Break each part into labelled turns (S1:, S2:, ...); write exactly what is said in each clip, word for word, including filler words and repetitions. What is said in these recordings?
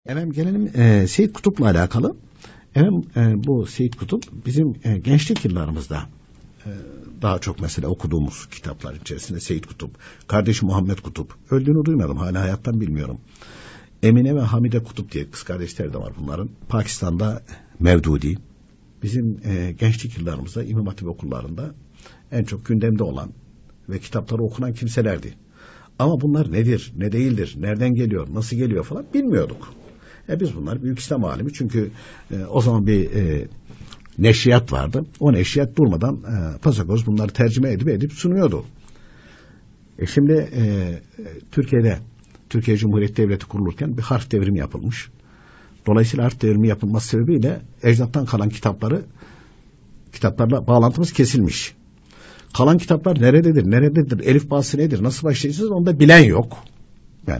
S1: Efendim gelelim e, Seyyid Kutup'la alakalı. Efendim e, bu Seyyid Kutup bizim e, gençlik yıllarımızda e, daha çok mesela okuduğumuz kitaplar içerisinde Seyyid Kutup, kardeşi Muhammed Kutup, öldüğünü duymadım, hala hayattan bilmiyorum. Emine ve Hamide Kutup diye kız kardeşleri de var bunların. Pakistan'da Mevdudi. Bizim e, gençlik yıllarımızda İmam Hatip okullarında en çok gündemde olan ve kitapları okunan kimselerdi. Ama bunlar nedir, ne değildir, nereden geliyor, nasıl geliyor falan bilmiyorduk. E biz bunlar büyük İslam alimi, çünkü e, o zaman bir e, neşriyat vardı. O neşriyat durmadan e, pasakoz bunları tercüme edip edip sunuyordu. E şimdi e, Türkiye'de Türkiye Cumhuriyeti Devleti kurulurken bir harf devrimi yapılmış. Dolayısıyla harf devrimi yapılması sebebiyle ecdattan kalan kitapları kitaplarla bağlantımız kesilmiş. Kalan kitaplar nerededir, nerededir, elif bağısı nedir, nasıl başlayacağız onu da bilen yok. Yani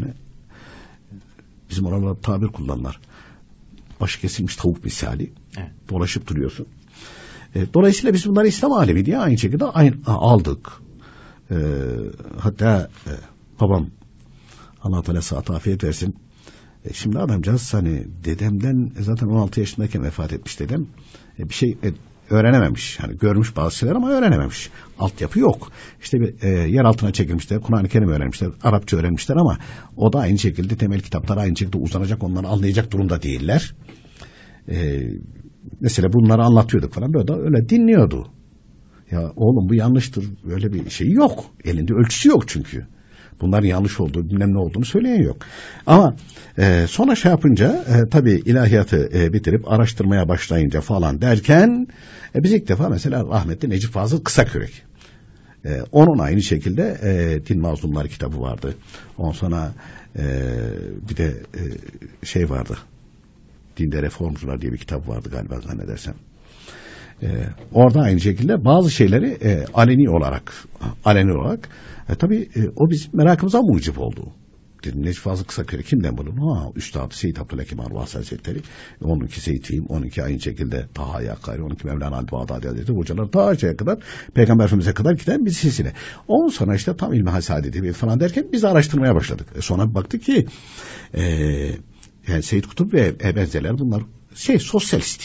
S1: bizim oralarda tabir kullanırlar. Başı kesilmiş tavuk misali. Evet. Dolaşıp duruyorsun. E, dolayısıyla biz bunları İslam alemi diye aynı şekilde aynı, aldık. E, hatta e, babam Allah Teala sıhhat afiyet versin. E, şimdi adamcağız hani dedemden zaten on altı yaşındayken vefat etmiş dedem. E, bir şey e, öğrenememiş. Yani görmüş bazı şeyler ama öğrenememiş. Altyapı yok. İşte bir e, yer altına çekilmişler. Kur'an-ı Kerim öğrenmişler. Arapça öğrenmişler ama o da aynı şekilde temel kitaplar aynı şekilde uzanacak, onları anlayacak durumda değiller. E, mesela bunları anlatıyorduk falan. Böyle, öyle dinliyordu. Ya oğlum bu yanlıştır. Öyle bir şey yok. Elinde ölçüsü yok çünkü. Bunların yanlış olduğu, bilmem ne olduğunu söyleyen yok. Ama e, sonra şey yapınca e, tabii ilahiyatı e, bitirip araştırmaya başlayınca falan derken e, biz ilk defa mesela rahmetli Necip Fazıl Kısakürek. E, onun aynı şekilde e, Din Mazlumları kitabı vardı. Ondan sonra e, bir de e, şey vardı. Dinde Reformcular diye bir kitap vardı galiba zannedersem. Ee, orada aynı şekilde bazı şeyleri e, aleni olarak aleni olarak e, tabii e, o bizim merakımıza mucip oldu. Dedim Necip Fazıl Kısakürek kimden bulun? Ha, Üstad Seyyid Abdülhakim Arvasi Hazretleri, onunki Seyyid Fihim, onunki aynı şekilde Taha Yakkari, onunki Mevlana Al-Bağdadi Hazretleri, hocalar ta şeye kadar Peygamber Efendimiz'e kadar giden bir silsile. Ondan sonra işte tam İlmi Hasadeti falan derken biz araştırmaya başladık. E, sonra baktık ki e, yani Seyyid Kutup ve e, benzerler bunlar şey sosyalist.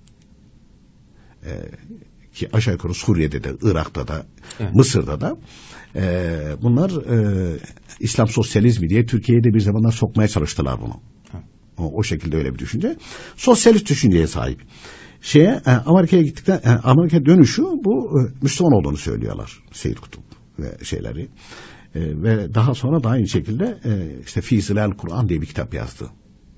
S1: Ee, ki aşağı yukarı Suriye'de de, Irak'ta da, evet. Mısır'da da e, bunlar e, İslam sosyalizmi diye Türkiye'ye de bir zamanlar sokmaya çalıştılar bunu. O, o şekilde öyle bir düşünce. Sosyalist düşünceye sahip. Şeye e, Amerika'ya gittikten, e, Amerika dönüşü bu e, Müslüman olduğunu söylüyorlar Seyyid Kutup ve şeyleri. E, ve daha sonra da aynı şekilde e, işte Fî Zilâl Kur'an diye bir kitap yazdı.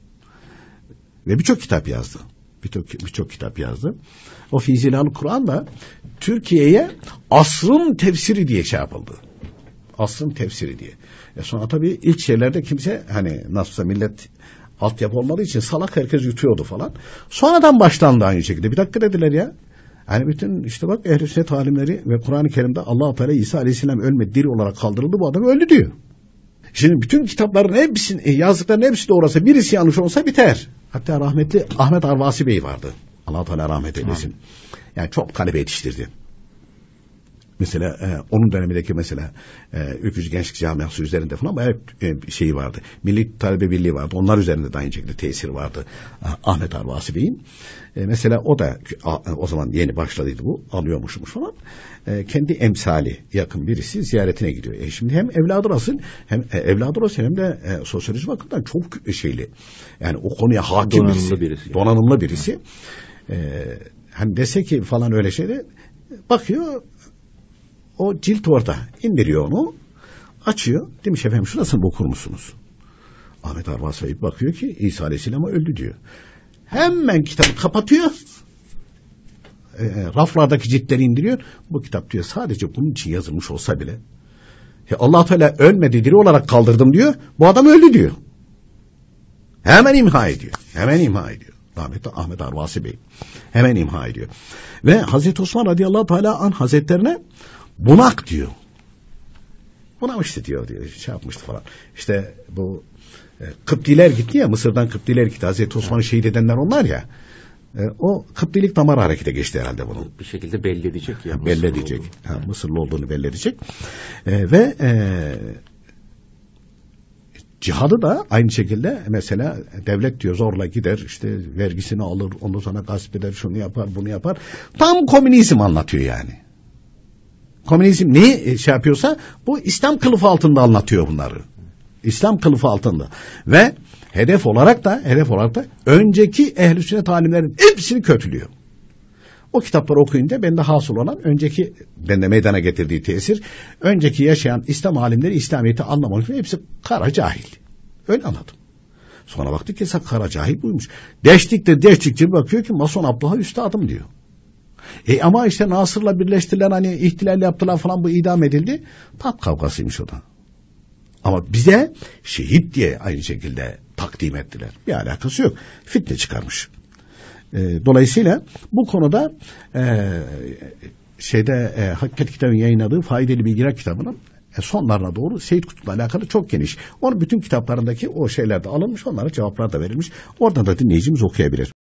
S1: Ve birçok kitap yazdı. Birçok birçok kitap yazdı. O Fî Zilâl Kur'an da Türkiye'ye asrın tefsiri diye şey yapıldı. Asrın tefsiri diye. E sonra tabii ilk şeylerde kimse hani nasılsa millet altyapı olmadığı için salak herkes yutuyordu falan. Sonradan başlandı aynı şekilde. Bir dakika dediler ya. Hani bütün işte bak ehl-i sünnet alimleri ve Kur'an-ı Kerim'de Allah-u Teala İsa Aleyhisselam ölmedi, diri olarak kaldırıldı, bu adam öldü diyor. Şimdi bütün kitapların hepsini, yazdıklarının hepsi doğrusa birisi yanlış olsa biter. Hatta rahmetli Ahmet Arvasi Bey vardı. Allah Teala rahmet eylesin. Yani çok talebe yetiştirdi. Mesela e, onun dönemindeki mesela e, Ülkücü Gençlik Camiası üzerinde falan bayağı e, şeyi vardı. Milli Talebe Birliği vardı. Onlar üzerinde de aynı şekilde tesir vardı. Ahmet Arvasi Bey'in. E, mesela o da a, o zaman yeni başladıydı bu. Alıyormuşmuş falan. E, kendi emsali yakın birisi ziyaretine gidiyor. E, şimdi hem evladı Rasul hem e, evladı Rasul hem de e, sosyoloji bakımından çok şeyli. Yani o konuya hakim donanımlı birisi. birisi donanımlı birisi. E, hani dese ki falan öyle şeyde bakıyor, o cilt orada, indiriyor onu, açıyor, demiş efendim şurasını okur musunuz? Ahmet Arvasi Bey bakıyor ki İsa Aleyhisselam öldü diyor. Hemen kitabı kapatıyor, e, raflardaki ciltleri indiriyor. Bu kitap diyor sadece bunun için yazılmış olsa bile Allah Teala ölmedi, diri olarak kaldırdım diyor, bu adam öldü diyor. Hemen imha ediyor, hemen imha ediyor. Rahmetli Ahmet Arvasi Bey hemen imha ediyor. Ve Hazreti Osman radıyallahu teala an hazretlerine bunak diyor. Bunamıştı diyor, diyor. Şey yapmıştı falan. İşte bu e, Kıptiler gitti ya, Mısır'dan Kıptiler gitti. Hazreti Osman'ı şehit edenler onlar ya. E, o Kıptilik damarı harekete geçti herhalde bunun.
S2: Bir şekilde belli edecek ya.
S1: Ha, belli edecek. Ha, Mısırlı olduğunu belli edecek. E, ve e, Cihadı da aynı şekilde mesela devlet diyor zorla gider işte vergisini alır, ondan sonra gasp eder, şunu yapar, bunu yapar. Tam komünizm anlatıyor yani. Komünizm neyi şey yapıyorsa bu İslam kılıfı altında anlatıyor bunları. İslam kılıfı altında. Ve hedef olarak da hedef olarak da önceki ehl-i sünnet alimlerin hepsini kötülüyor. O kitapları okuyunca bende hasıl olan önceki bende meydana getirdiği tesir, önceki yaşayan İslam alimleri İslamiyet'i anlamamış ve hepsi kara cahil. Öyle anladım. Sonra baktık ki kara cahil buymuş. Deştikçe deştikçe bakıyor ki Mason Abdullah üstadım diyor. E ama işte Nasır'la birleştirilen hani ihtilal yaptılar falan bu idam edildi. Tat kavgasıymış o da. Ama bize şehit diye aynı şekilde takdim ettiler. Bir alakası yok. Fitne çıkarmış. E, dolayısıyla bu konuda e, şeyde e, Hakikat Kitabı'nın yayınladığı Faydalı Bilgiler kitabının e, sonlarına doğru Seyyid Kutup'la alakalı çok geniş. Onun bütün kitaplarındaki o şeyler de alınmış, onlara cevaplar da verilmiş. Oradan da dinleyicimiz okuyabilir.